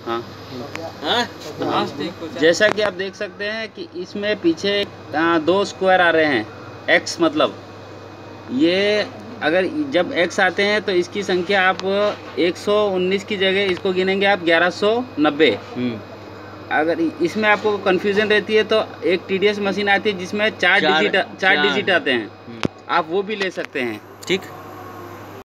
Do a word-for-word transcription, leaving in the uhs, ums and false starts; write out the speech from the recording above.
हाँ हाँ, जैसा कि आप देख सकते हैं कि इसमें पीछे आ, दो स्क्वायर आ रहे हैं, एक्स मतलब ये अगर जब एक्स आते हैं तो इसकी संख्या आप एक सौ उन्नीस की जगह इसको गिनेंगे आप ग्यारह सौ नब्बे। अगर इसमें आपको कंफ्यूजन रहती है तो एक टीडीएस मशीन आती है जिसमें चार डिजिट चार डिजिट आते हैं, आप वो भी ले सकते हैं। ठीक।